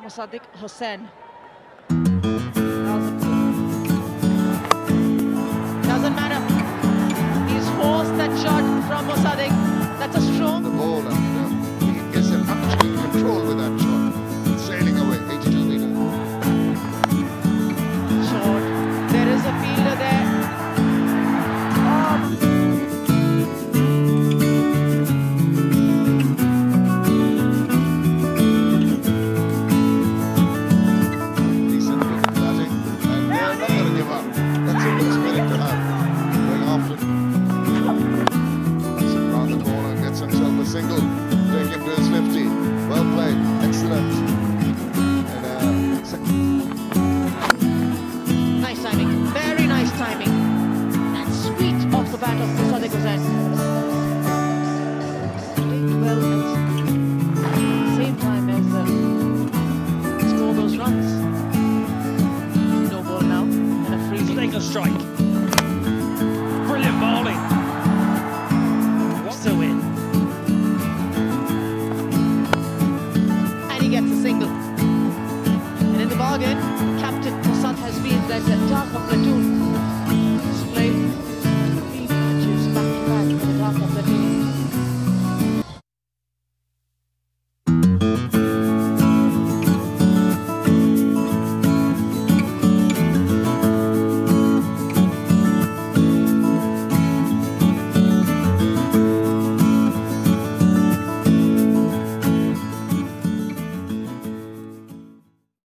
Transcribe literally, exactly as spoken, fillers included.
Mosaddek Hossain. Doesn't matter. He's forced that shot from Mosaddek. That's a strong the ball, and uh, he gets an absolute control with that shot. Sailing away, eighty-two metres. shot. There is a fielder there. Oh. Decent bit of batting, and they're not going to give up. That's a good spirit to have. Going after it. Puts it round the corner and gets himself a single. Take him to his fifty. Well played. Excellent. And, uh, Nice timing. Very nice timing. And sweet off the bat of Mosaddek Hossain. Played well at the same time as uh, score those runs. No ball now and a free. Take a strike.